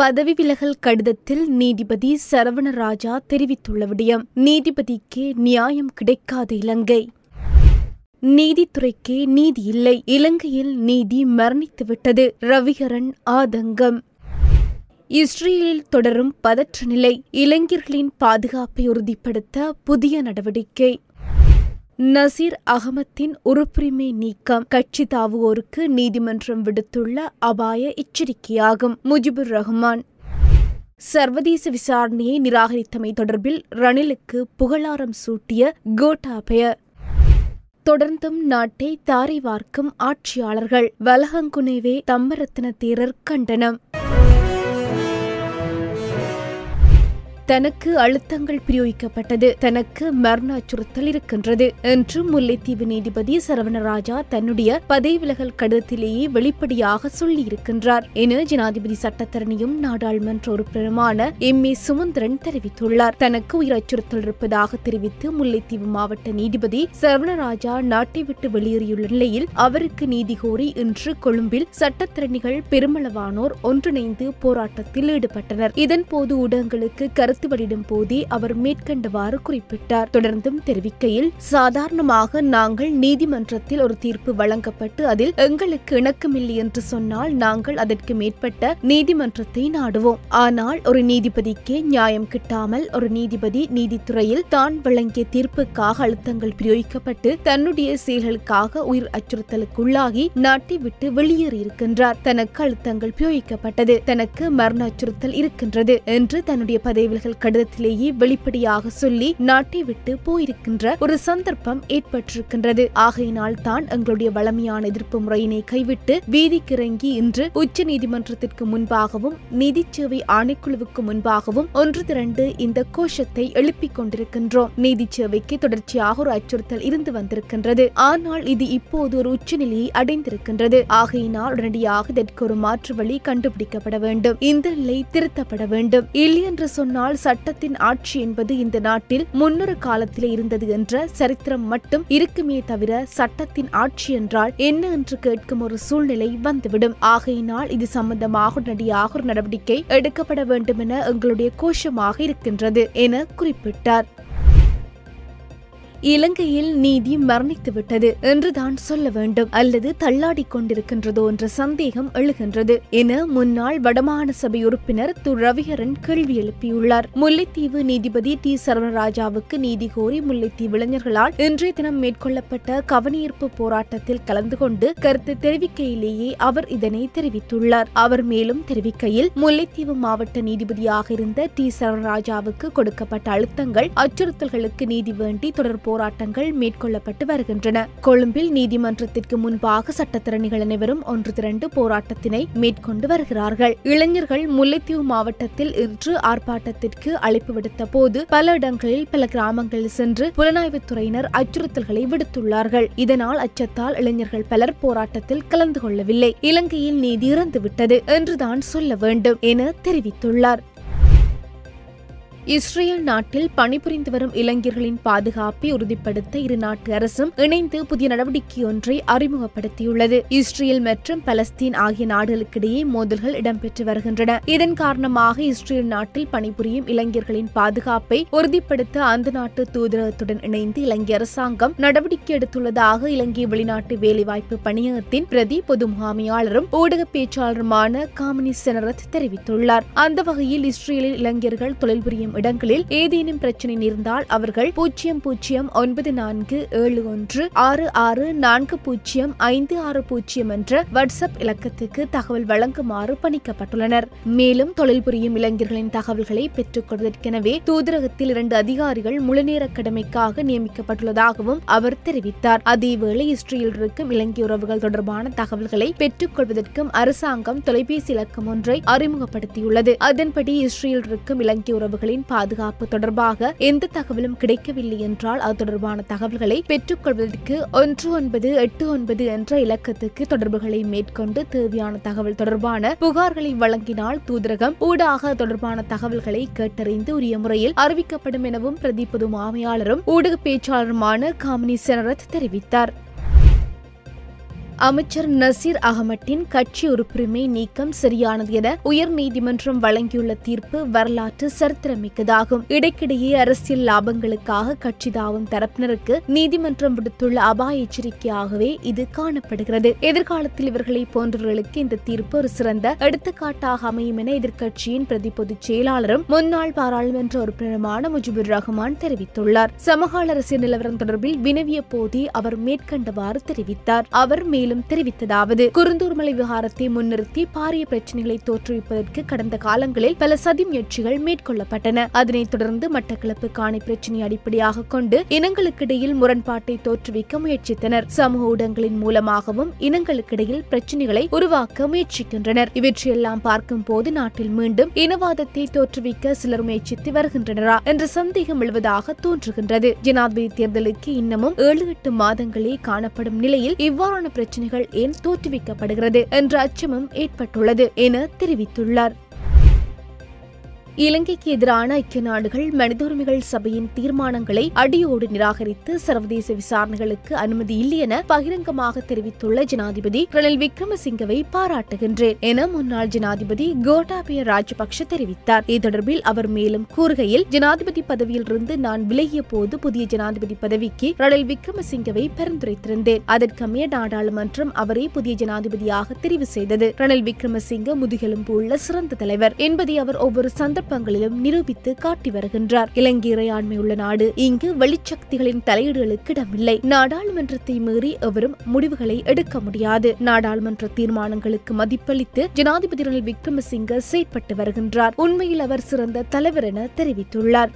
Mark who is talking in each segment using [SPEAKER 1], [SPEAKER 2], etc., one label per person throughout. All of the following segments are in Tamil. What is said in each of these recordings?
[SPEAKER 1] பதவி விலகல் கடிதத்தில் நீதிபதி சரவணர தெரிவித்துள்ள விடயம்: நீதிபதிக்கு நியாயம் கிடைக்காத இலங்கை. நீதித்துறைக்கு நீதி இல்லை, இலங்கையில் நீதி மரணித்துவிட்டது. ரவிகரன் ஆதங்கம். இஸ்ரேலில் தொடரும் பதற்ற நிலை, இளைஞர்களின் பாதுகாப்பை உறுதிப்படுத்த புதிய நடவடிக்கை. நசீர் அகமத்தின் உறுப்புரிமை நீக்கம் கட்சி தாவுவோருக்கு நீதிமன்றம் விடுத்துள்ள அபாய எச்சரிக்கையாகும். முஜிபுர் ரஹ்மான். சர்வதேச விசாரணையை நிராகரித்தமை தொடர்பில் ரணிலுக்கு புகழாரம் சூட்டிய கோட்டாபய. தொடர்ந்தும் நாட்டை தாரை வார்க்கும் ஆட்சியாளர்கள். வலஹங்குனேவே தம்மரத்ன தேரர் கண்டனம். தனக்கு அழுத்தங்கள் பிரயோகிக்கப்பட்டது, தனக்கு மரண அச்சுறுத்தல் இருக்கின்றது என்று முல்லைத்தீவு நீதிபதி சரவணர தன்னுடைய பதவி விலகல் கடிதத்திலேயே வெளிப்படையாக சொல்லியிருக்கின்றார் என ஜனாதிபதி சட்டத்தரணியும் நாடாளுமன்ற உறுப்பினருமான எம்.ஏ. சுமந்திரன் தெரிவித்துள்ளார். தனக்கு உயிர் அச்சுறுத்தல் இருப்பதாக தெரிவித்து முல்லைத்தீவு மாவட்ட நீதிபதி சரவணர நாட்டை விட்டு வெளியேறியுள்ள நிலையில் அவருக்கு நீதி கோரி இன்று கொழும்பில் சட்டத்தரணிகள் பெருமளவானோர் ஒன்றிணைந்து போராட்டத்தில் ஈடுபட்டனர். இதன்போது ஊடகங்களுக்கு கருத்து வெளியிடும் போதே அவர் மேற்கண்டவாறு குறிப்பிட்டார். தொடர்ந்தும் தெரிவிக்கையில், சாதாரணமாக நாங்கள் நீதிமன்றத்தில் ஒரு தீர்ப்பு வழங்கப்பட்டு அதில் எங்களுக்கு இணக்கமில்லை என்று சொன்னால் நாங்கள் அதற்கு மேற்பட்ட நீதிமன்றத்தை நாடுவோம். ஆனால் ஒரு நீதிபதிக்கே நியாயம் கிட்டாமல் ஒரு நீதிபதி நீதித்துறையில் தான் வழங்கிய தீர்ப்புக்காக அழுத்தங்கள் பிரயோகிக்கப்பட்டு தன்னுடைய செயல்களுக்காக உயிர் அச்சுறுத்தலுக்குள்ளாகி நாட்டை விட்டு வெளியேறியிருக்கின்றார். தனக்கு அழுத்தங்கள் பிரயோகிக்கப்பட்டது, தனக்கு மரண அச்சுறுத்தல் இருக்கின்றது என்று தன்னுடைய பதவி கடிதத்திலேயே வெளிப்படையாக சொல்லி நாட்டை விட்டு போயிருக்கின்ற ஒரு சந்தர்ப்பம் ஏற்பட்டிருக்கின்றது. ஆகையினால் தான் எங்களுடைய வளமையான எதிர்ப்பு முறையினை கைவிட்டு வீதிக்கு இறங்கி இன்று உச்ச நீதிமன்றத்திற்கு முன்பாகவும் நீதி சேவை ஆணைக்குழுவுக்கு முன்பாகவும் ஒன்று திரண்டு இந்த கோஷத்தை எழுப்பிக் கொண்டிருக்கின்றோம். நீதி சேவைக்கு தொடர்ச்சியாக ஒரு அச்சுறுத்தல் இருந்து வந்திருக்கின்றது. ஆனால் இது இப்போது ஒரு உச்சநிலையை அடைந்திருக்கின்றது. ஆகையினால் உடனடியாக இதற்கு ஒரு மாற்று வழி கண்டுபிடிக்கப்பட வேண்டும். இந்த நிலை திருத்தப்பட வேண்டும். இல்லை என்று சொன்னால் சட்டத்தின் ஆட்சி என்பது இந்த நாட்டில் முன்னொரு காலத்திலே இருந்தது என்ற சரித்திரம் மட்டும் இருக்குமே தவிர சட்டத்தின் ஆட்சி என்றால் என்ன என்று கேட்கும் ஒரு சூழ்நிலை வந்துவிடும். ஆகையினால் இது சம்பந்தமாக உடனடியாக ஒரு நடவடிக்கை எடுக்கப்பட வேண்டும் என எங்களுடைய கோஷமாக இருக்கின்றது என குறிப்பிட்டார். இலங்கையில் நீதி மரணித்துவிட்டது என்றுதான் சொல்ல வேண்டும், அல்லது தள்ளாடி கொண்டிருக்கின்றதோ என்ற சந்தேகம் எழுகின்றது என முன்னாள் வடமாகாண சபை உறுப்பினர் ரவிகரன் கேள்வி எழுப்பியுள்ளார். முல்லைத்தீவு நீதிபதி டி. சரவணராஜாவுக்கு நீதி கோரி முல்லைத்தீவு இளைஞர்களால் இன்றைய தினம் மேற்கொள்ளப்பட்ட கவனஈர்ப்பு போராட்டத்தில் கலந்து கொண்டு கருத்து தெரிவிக்கையிலேயே அவர் இதனை தெரிவித்துள்ளார். அவர் மேலும் தெரிவிக்கையில், முல்லைத்தீவு மாவட்ட நீதிபதியாக இருந்த டி. சரவணராஜாவுக்கு கொடுக்கப்பட்ட அழுத்தங்கள், அச்சுறுத்தல்களுக்கு நீதி வேண்டி தொடர் போராட்டங்கள் மேற்கொள்ளப்பட்டு வருகின்றன. கொழும்பில் நீதிமன்றத்திற்கு முன்பாக சட்டத்தரணிகள் அனைவரும் ஒன்று திரண்டு போராட்டத்தினை மேற்கொண்டு வருகிறார்கள். இளைஞர்கள் முல்லைத்தீவு மாவட்டத்தில் இன்று ஆர்ப்பாட்டத்திற்கு அழைப்பு விடுத்த போது பல இடங்களில் பல கிராமங்களில் சென்று புலனாய்வுத்துறையினர் அச்சுறுத்தல்களை விடுத்துள்ளார்கள். இதனால் அச்சத்தால் இளைஞர்கள் பலர் போராட்டத்தில் கலந்து கொள்ளவில்லை. இலங்கையில் நீதி இறந்துவிட்டது என்றுதான் சொல்ல வேண்டும் என தெரிவித்துள்ளார். இஸ்ரேல் நாட்டில் பணிபுரிந்து வரும் இளைஞர்களின் பாதுகாப்பை உறுதிப்படுத்த இரு நாட்டு அரசும் இணைந்து புதிய நடவடிக்கை ஒன்றை அறிமுகப்படுத்தியுள்ளது. இஸ்ரேல் மற்றும் பலஸ்தீன் ஆகிய நாடுகளுக்கிடையே மோதல்கள் இடம்பெற்று வருகின்றன. இதன் காரணமாக இஸ்ரேல் நாட்டில் பணிபுரியும் இளைஞர்களின் பாதுகாப்பை உறுதிப்படுத்த அந்த நாட்டு தூதரகத்துடன் இணைந்து இலங்கை அரசாங்கம் நடவடிக்கை எடுத்துள்ளதாக இலங்கை வெளிநாட்டு வேலைவாய்ப்பு பணியகத்தின் பிரதி பொது முகாமையாளரும் ஊடக பேச்சாளருமான காமினி செனரத் தெரிவித்துள்ளார். அந்த வகையில் இஸ்ரேலில் இளைஞர்கள் தொழில் புரியும் இடங்களில் ஏதேனும் பிரச்சனை நேர்ந்தால் அவர்கள் 00471664056 என்ற வாட்ஸ்அப் இலக்கத்துக்கு தகவல் வழங்குமாறு பணிக்கப்பட்டுள்ளனர். மேலும் தொழில் புரியும் இளைஞர்களின் தகவல்களை பெற்றுக் கொள்வதற்கெனவே தூதரகத்தில் 2 அதிகாரிகள் முழுநேர கடமைக்காக நியமிக்கப்பட்டுள்ளதாகவும் அவர் தெரிவித்தார். அதேவேளை இஸ்ரேலில் இருக்கும் இலங்கை உறவுகள் தொடர்பான தகவல்களை பெற்றுக் கொள்வதற்கும் அரசாங்கம் தொலைபேசி இலக்கம் ஒன்றை அறிமுகப்படுத்தியுள்ளது. அதன்படி இஸ்ரேலில் இருக்கும் இலங்கை உறவுகளின் பாதுகாப்பு தொடர்பாக எந்த தகவலும் கிடைக்கவில்லை என்றால் அது தொடர்பான தகவல்களை பெற்றுக் கொள்வதற்கு 1989 என்ற இலக்கத்துக்கு தொடர்புகளை மேற்கொண்டு தேவையான தகவல் தொடர்பான புகார்களை வழங்கினால் தூதரகம் ஊடாக தொடர்பான தகவல்களை கேட்டறிந்து உரிய முறையில் அறிவிக்கப்படும் எனவும் பிரதி பொது முகாமையாளரும் ஊடக பேச்சாளருமான காமினி செனரத் தெரிவித்தார். அமைச்சர் நசீர் அகமட்டின் கட்சி உறுப்புரிமை நீக்கம் சரியானது என உயர்நீதிமன்றம் வழங்கியுள்ள தீர்ப்பு வரலாற்று சரித்திரமிக்கதாகும். இடைக்கிடையே அரசியல் லாபங்களுக்காக கட்சி தாவும் தரப்பினருக்கு நீதிமன்றம் விடுத்துள்ள அபாய எச்சரிக்கையாகவே இது காணப்படுகிறது. எதிர்காலத்தில் இவர்களை போன்றவர்களுக்கு இந்த தீர்ப்பு ஒரு சிறந்த எடுத்துக்காட்டாக அமையும் என எதிர்க்கட்சியின் பிரதி பொதுச் செயலாளரும் முன்னாள் பாராளுமன்ற உறுப்பினருமான முஜிபுர் ரஹ்மான் தெரிவித்துள்ளார். சமகால அரசியல் நிலவரம் தொடர்பில் வினவிய போதே அவர் மேற்கண்டவாறு தெரிவித்தார். அவர் மேலும் தெரிவித்ததாவது, குருந்தூர்மலை விவகாரத்தை முன்னிறுத்தி பாரிய பிரச்சினைகளை தோற்றுவிப்பதற்கு கடந்த காலங்களில் பல சதி முயற்சிகள் மேற்கொள்ளப்பட்டன. அதனைத் தொடர்ந்து மட்டக்களப்பு காணி பிரச்சினை அடிப்படையாக கொண்டு இனங்களுக்கிடையில் முரண்பாட்டை தோற்றுவிக்க முயற்சித்தனர். சமூக ஊடகங்களின் மூலமாகவும் இனங்களுக்கிடையில் பிரச்சினைகளை உருவாக்க முயற்சிக்கின்றனர். இவற்றையெல்லாம் பார்க்கும் போது நாட்டில் மீண்டும் இனவாதத்தை தோற்றுவிக்க சிலர் முயற்சித்து வருகின்றனரா என்ற சந்தேகம் எழுவதாக தோன்றுகின்றது. ஜனாதிபதி தேர்தலுக்கு இன்னமும் 7-8 மாதங்களே காணப்படும் நிலையில் இவ்வாறான பிரச்சினைகள் ஏன் தோற்றுவிக்கப்படுகிறது என்ற அச்சமும் ஏற்பட்டுள்ளது என தெரிவித்துள்ளார். இலங்கைக்கு எதிரான ஐக்கிய நாடுகள் மனித உரிமைகள் சபையின் தீர்மானங்களை அடியோடு நிராகரித்து சர்வதேச விசாரணைகளுக்கு அனுமதி இல்லை என பகிரங்கமாக தெரிவித்துள்ள ஜனாதிபதி ரணில் விக்ரமசிங்கவை பாராட்டுகின்றேன் என முன்னாள் ஜனாதிபதி கோட்டாபய ராஜபக்ஷ தெரிவித்தார். இது தொடர்பில் அவர் மேலும் கூறுகையில், ஜனாதிபதி பதவியிலிருந்து நான் விலகிய போது புதிய ஜனாதிபதி பதவிக்கு ரணில் விக்ரமசிங்கவை பரிந்துரைத்திருந்தேன். அதற்கமைய நாடாளுமன்றம் அவரை புதிய ஜனாதிபதியாக தெரிவு செய்தது. ரணில் விக்ரமசிங்க முதுகெலும்பு உள்ள சிறந்த தலைவர் என்பதை அவர் ஒவ்வொரு சந்தர்ப்பங்களிலும் நிரூபித்து காட்டி வருகின்றார். இலங்கை இறையாண்மை உள்ள நாடு. இங்கு வெளிச்சக்திகளின் தலையீடுகளுக்கு இடமில்லை. நாடாளுமன்றத்தை மீறி எவரும் முடிவுகளை எடுக்க முடியாது. நாடாளுமன்ற தீர்மானங்களுக்கு மதிப்பளித்து ஜனாதிபதி ரணில் விக்ரமசிங்க செயற்பட்டு வருகின்றார். உண்மையில் அவர் சிறந்த தலைவர் என தெரிவித்துள்ளார்.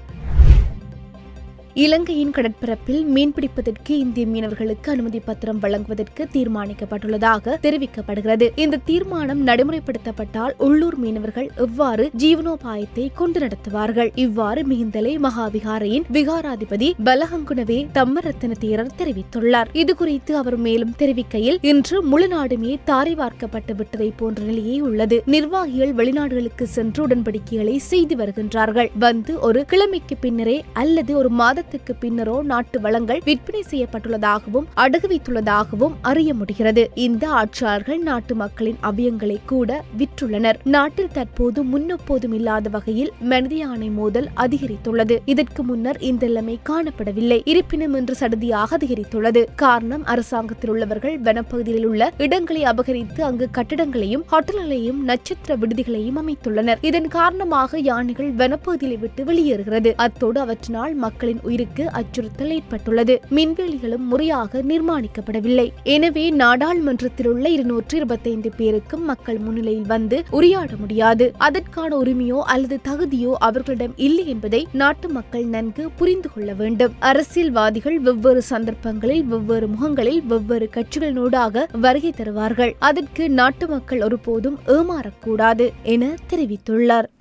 [SPEAKER 1] இலங்கையின் கடற்பரப்பில் மீன்பிடிப்பதற்கு இந்திய மீனவர்களுக்கு அனுமதி பத்திரம் வழங்குவதற்கு தீர்மானிக்கப்பட்டுள்ளதாக தெரிவிக்கப்படுகிறது. இந்த தீர்மானம் நடைமுறைப்படுத்தப்பட்டால் உள்ளூர் மீனவர்கள் எவ்வாறு ஜீவனோபாயத்தை கொண்டு நடத்துவார்கள்? இவ்வாறு மிகிந்தலை மகாவிகாரையின் விகாராதிபதி பலஹங்குனவே தம்மரத்ன தேரர் தெரிவித்துள்ளார். இதுகுறித்து அவர் மேலும் தெரிவிக்கையில், இன்று முழு நாடுமே தாரை வார்க்கப்பட்டு விட்டதை போன்ற நிலையே உள்ளது. நிர்வாகிகள் வெளிநாடுகளுக்கு சென்று உடன்படிக்கைகளை செய்து வருகின்றார்கள். வந்து ஒரு கிழமைக்கு பின்னரே அல்லது ஒரு மாதத்துக்கு பின்னரோ நாட்டு வளங்கள் விற்பனை செய்யப்பட்டுள்ளதாகவும் அடகு வைத்துள்ளதாகவும் அறிய முடிகிறது. இந்த ஆட்சியாளர்கள் நாட்டு மக்களின் அபியங்களை கூட விற்றுள்ளனர். நாட்டில் தற்போது முன்னெப்போதும் இல்லாத வகையில் மனித யானை மோதல் அதிகரித்துள்ளது. இதற்கு முன்னர் இந்த நிலைமை காணப்படவில்லை. இருப்பினும் இன்று சடுதியாக அதிகரித்துள்ளது. காரணம், அரசாங்கத்தில் உள்ளவர்கள் வனப்பகுதியில் உள்ள இடங்களை அபகரித்து அங்கு கட்டிடங்களையும் ஹோட்டல்களையும் நட்சத்திர விடுதிகளையும் அமைத்துள்ளனர். இதன் காரணமாக யானைகள் வனப்பகுதியை விட்டு வெளியேறுகிறது. அத்தோடு அவற்றினால் மக்களின் உயிருக்கு அச்சுறுத்தல் ஏற்பட்டுள்ளது. மின்வேலிகளும் முறையாக நிர்மாணிக்கப்படவில்லை. எனவே நாடாளுமன்றத்தில் உள்ள 225 பேருக்கும் மக்கள் முன்னிலையில் வந்து உரையாட முடியாது. அதற்கான உரிமையோ அல்லது தகுதியோ அவர்களிடம் இல்லை என்பதை நாட்டு மக்கள் நன்கு புரிந்து கொள்ள வேண்டும். அரசியல்வாதிகள் வெவ்வேறு சந்தர்ப்பங்களில் வெவ்வேறு முகங்களில் வெவ்வேறு கட்சிகளினூடாக வருகை தருவார்கள். அதற்கு நாட்டு மக்கள் ஒருபோதும் ஏமாறக்கூடாது என தெரிவித்துள்ளார்.